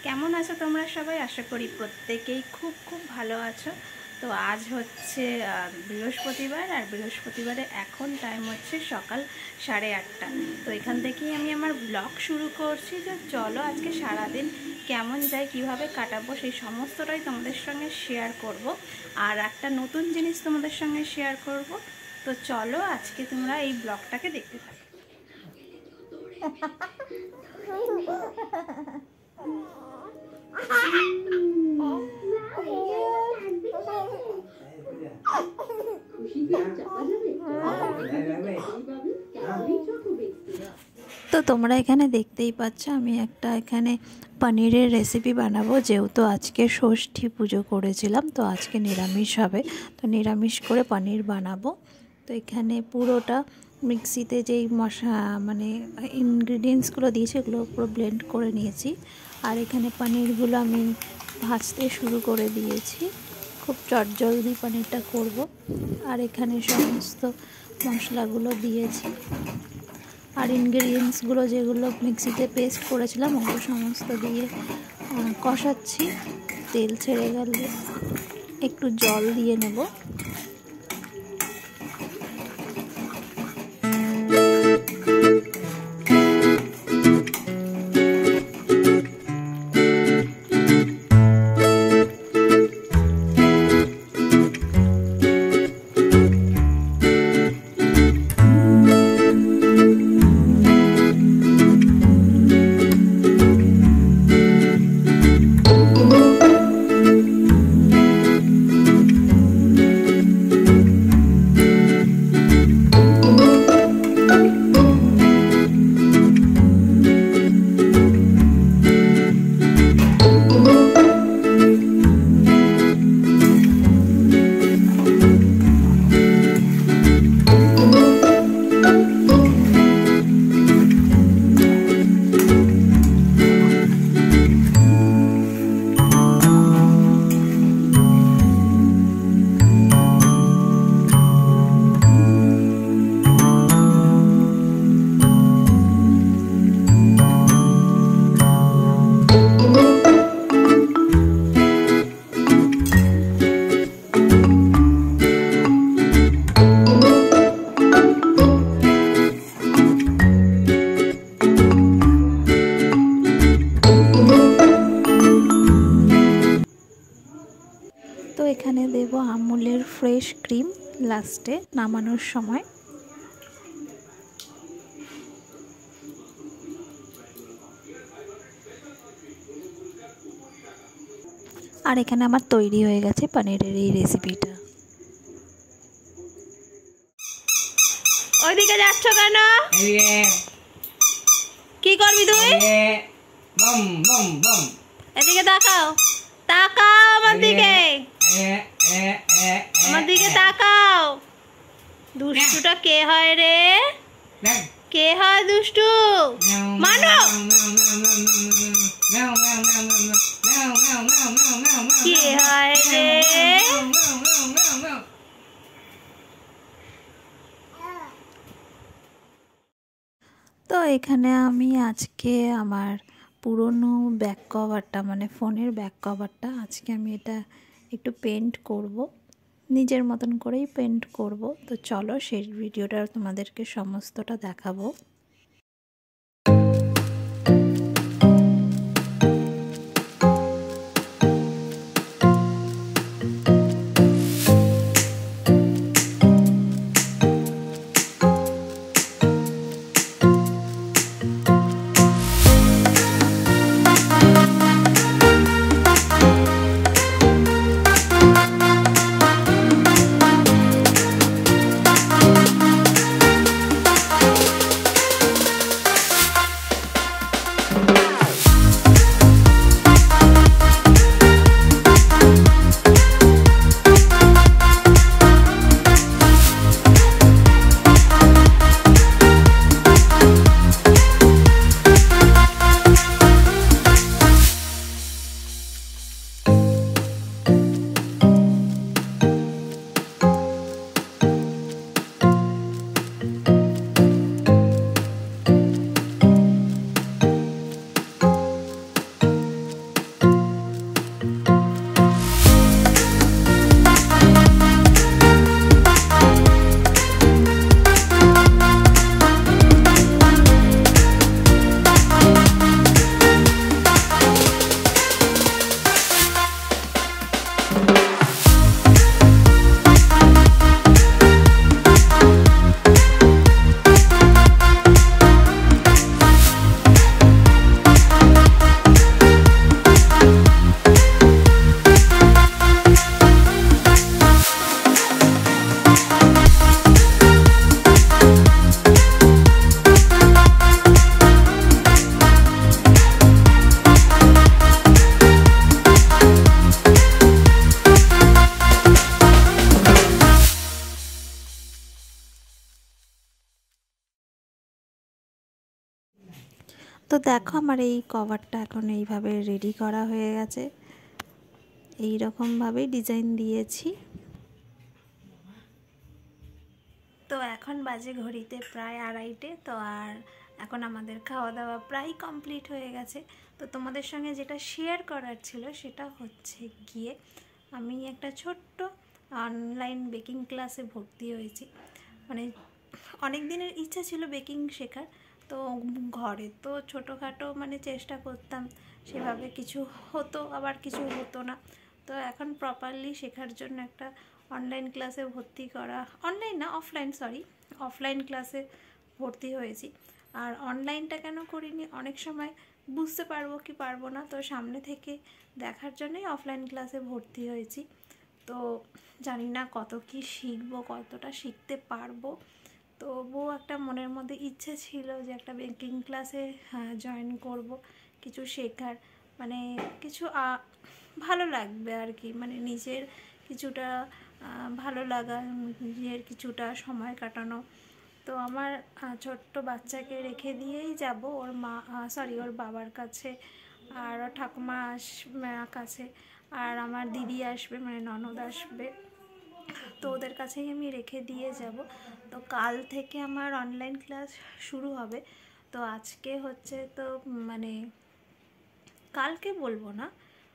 কেমন আছো তোমরা সবাই? আশা করি প্রত্যেকেই খুব খুব ভালো আছো। তো আজ হচ্ছে বৃহস্পতিবার, আর বৃহস্পতিবারে এখন টাইম হচ্ছে সকাল 8:30। তো এখান থেকেই আমি আমার ব্লগ শুরু করছি। যে চলো আজকে সারাদিন কেমন যায়, কিভাবে কাটাবো, সেই সমস্তটাই তোমাদের সঙ্গে শেয়ার করব। আর একটা নতুন জিনিস তোমাদের সঙ্গে শেয়ার করব। তো চলো আজকে তোমরা এই ব্লগটাকে দেখতে থাকো। তো তোমরা এখানে দেখতেই পাচ্ছ আমি একটা এখানে পনিরের রেসিপি বানাবো। যেহেতু আজকে ষষ্ঠী পুজো করেছিলাম, তো আজকে নিরামিষ হবে, তো নিরামিষ করে পনির বানাবো। তো এখানে পুরোটা মিক্সিতে যেই মানে ইনগ্রিডিয়েন্টসগুলো দিয়েছি এগুলো পুরো ব্লেন্ড করে নিয়েছি। আর এখানে পনিরগুলো আমি ভাজতে শুরু করে দিয়েছি, খুব চটজলদি পনিরটা করব। আর এখানে সমস্ত মশলাগুলো দিয়েছি, আর ইনগ্রিডিয়েন্টসগুলো যেগুলো মিক্সিতে পেস্ট করেছিলাম ওগুলো সমস্ত দিয়ে কষাচ্ছি। তেল ছেড়ে গেলে একটু জল দিয়ে নেব। তো এখানে দেব আমুলের ফ্রেশ ক্রিম লাস্টে নামানোর সময়। আর এখানে আমার তৈরি হয়ে গেছে পনিরের এই রেসিপিটা। ওইদিকে যাচ্ছ কেন? কি করবি তুই? এদিকে তাকাও, তাকাও আমার দিকে, আমার দিকে তাকাও। দুষ্টুটা কে হয় রে? কে হয় দুষ্টু? মানো কে হয় রে? তো এখানে আমি আজকে আমার পুরনো ব্যাক কভারটা, মানে ফোনের ব্যাক কভারটা, আজকে আমি এটা একটু পেন্ট করব, নিজের মতন করেই পেন্ট করব। তো চলো সেই ভিডিওটা তোমাদেরকে সমস্তটা দেখাবো। তো দেখো আমার এই কভারটা এখন এইভাবে রেডি করা হয়ে গেছে, এই রকমভাবেই ডিজাইন দিয়েছি। তো এখন বাজে ঘড়িতে প্রায় 2:30, তো আর এখন আমাদের খাওয়া দাওয়া প্রায় কমপ্লিট হয়ে গেছে। তো তোমাদের সঙ্গে যেটা শেয়ার করার ছিল সেটা হচ্ছে গিয়ে আমি একটা ছোট্ট অনলাইন বেকিং ক্লাসে ভর্তি হয়েছি। মানে অনেক দিনের ইচ্ছা ছিল বেকিং শেখার, তো ঘরে তো ছোটোখাটো মানে চেষ্টা করতাম, সেভাবে কিছু হতো আবার কিছু হতো না। তো এখন প্রপারলি শেখার জন্য একটা অনলাইন ক্লাসে ভর্তি করা, অনলাইন না অফলাইন, অফলাইন ক্লাসে ভর্তি হয়েছি। আর অনলাইনটা কেন করিনি, অনেক সময় বুঝতে পারবো কি পারবো না, তো সামনে থেকে দেখার জন্যই অফলাইন ক্লাসে ভর্তি হয়েছি। তো জানি না কত কি শিখবো, কতটা শিখতে পারবো। তবুও একটা মনের মধ্যে ইচ্ছে ছিল যে একটা বেকিং ক্লাসে জয়েন করব, কিছু শেখার, মানে কিছু ভালো লাগবে আর কি, মানে নিজের কিছুটা ভালো লাগা, নিজের কিছুটা সময় কাটানো। তো আমার ছোট্ট বাচ্চাকে রেখে দিয়েই যাব ওর ওর বাবার কাছে, আর ঠাকুমা আসবে কাছে, আর আমার দিদি আসবে, মানে ননদ আসবে, তো ওদের কাছেই আমি রেখে দিয়ে যাব। তো কাল থেকে আমার অনলাইন ক্লাস শুরু হবে। তো আজকে হচ্ছে তো মানে কালকে বলবো না,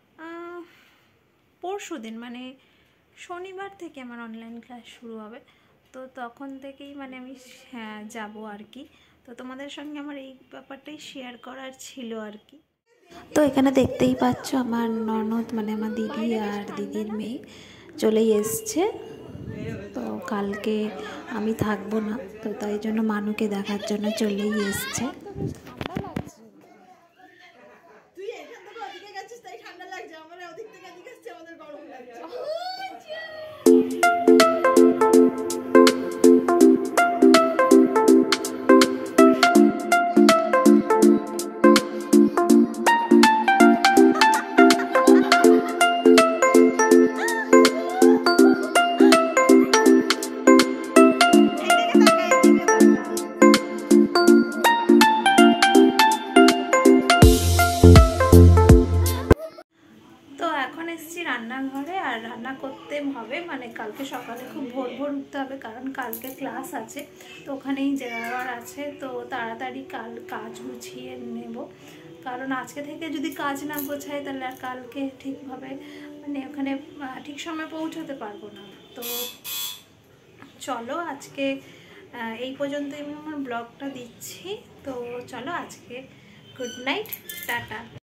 পরশু দিন মানে শনিবার থেকে আমার অনলাইন ক্লাস শুরু হবে। তো তখন থেকেই মানে আমি যাব আর কি। তো তোমাদের সঙ্গে আমার এই ব্যাপারটাই শেয়ার করার ছিল আর কি। তো এখানে দেখতেই পাচ্ছ আমার ননদ মানে আমার দিদি আর দিদির মেয়ে চলেই এসছে। তো কালকে আমি থাকবো না, তো তাই জন্য মানুকে দেখার জন্য চলেই এসছে। রান্নাঘরে, আর রান্না করতে হবে, মানে কালকে সকালে খুব ভোর ভোর উঠতে হবে, কারণ কালকে ক্লাস আছে, তো ওখানেই যাওয়ার আছে। তো তাড়াতাড়ি কাজ গুছিয়ে নেব, কারণ আজকে থেকে যদি কাজ না গোছাই তাহলে আর কালকে ঠিকভাবে মানে ওখানে ঠিক সময় পৌঁছতে পারবো না। তো চলো আজকে এই পর্যন্তই আমি আমার ব্লগটা দিচ্ছি। তো চলো আজকে গুড নাইট, টাটা।